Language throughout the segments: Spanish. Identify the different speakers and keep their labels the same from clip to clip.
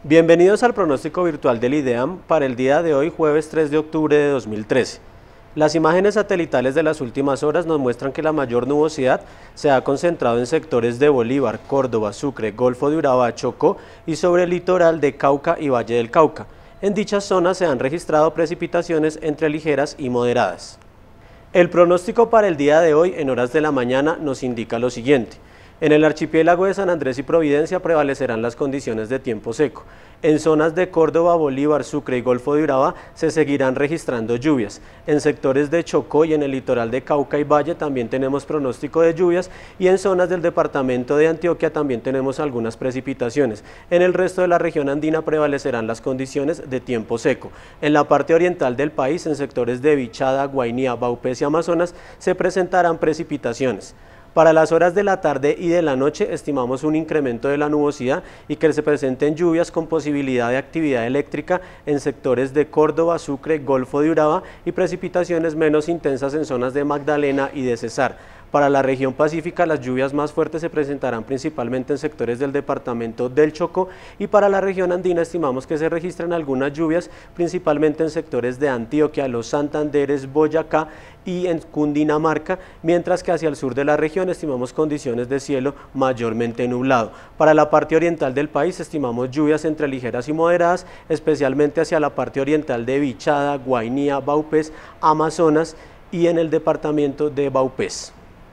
Speaker 1: Bienvenidos al pronóstico virtual del IDEAM para el día de hoy, jueves 3 de octubre de 2013. Las imágenes satelitales de las últimas horas nos muestran que la mayor nubosidad se ha concentrado en sectores de Bolívar, Córdoba, Sucre, Golfo de Urabá, Chocó y sobre el litoral de Cauca y Valle del Cauca. En dichas zonas se han registrado precipitaciones entre ligeras y moderadas. El pronóstico para el día de hoy en horas de la mañana nos indica lo siguiente. En el archipiélago de San Andrés y Providencia prevalecerán las condiciones de tiempo seco. En zonas de Córdoba, Bolívar, Sucre y Golfo de Urabá se seguirán registrando lluvias. En sectores de Chocó y en el litoral de Cauca y Valle también tenemos pronóstico de lluvias y en zonas del departamento de Antioquia también tenemos algunas precipitaciones. En el resto de la región andina prevalecerán las condiciones de tiempo seco. En la parte oriental del país, en sectores de Vichada, Guainía, Vaupés y Amazonas se presentarán precipitaciones. Para las horas de la tarde y de la noche estimamos un incremento de la nubosidad y que se presenten lluvias con posibilidad de actividad eléctrica en sectores de Córdoba, Sucre, Golfo de Urabá y precipitaciones menos intensas en zonas de Magdalena y de Cesar. Para la región pacífica las lluvias más fuertes se presentarán principalmente en sectores del departamento del Chocó y para la región andina estimamos que se registran algunas lluvias principalmente en sectores de Antioquia, los Santanderes, Boyacá y en Cundinamarca, mientras que hacia el sur de la región estimamos condiciones de cielo mayormente nublado. Para la parte oriental del país estimamos lluvias entre ligeras y moderadas, especialmente hacia la parte oriental de Vichada, Guainía, Vaupés, Amazonas y en el departamento de Vaupés.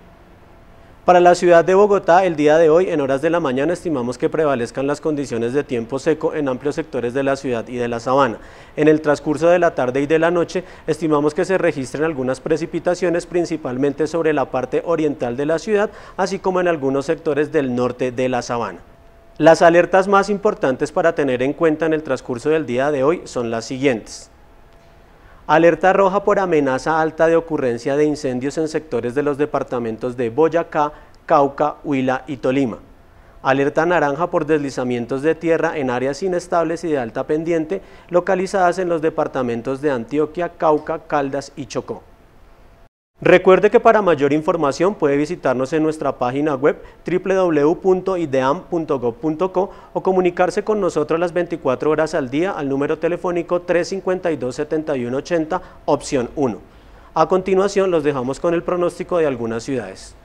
Speaker 1: Para la ciudad de Bogotá, el día de hoy, en horas de la mañana, estimamos que prevalezcan las condiciones de tiempo seco en amplios sectores de la ciudad y de la sabana. En el transcurso de la tarde y de la noche, estimamos que se registren algunas precipitaciones, principalmente sobre la parte oriental de la ciudad, así como en algunos sectores del norte de la sabana. Las alertas más importantes para tener en cuenta en el transcurso del día de hoy son las siguientes. Alerta roja por amenaza alta de ocurrencia de incendios en sectores de los departamentos de Boyacá, Cauca, Huila y Tolima. Alerta naranja por deslizamientos de tierra en áreas inestables y de alta pendiente localizadas en los departamentos de Antioquia, Cauca, Caldas y Chocó. Recuerde que para mayor información puede visitarnos en nuestra página web www.ideam.gov.co o comunicarse con nosotros las 24 horas al día al número telefónico 352-7180, opción 1. A continuación los dejamos con el pronóstico de algunas ciudades.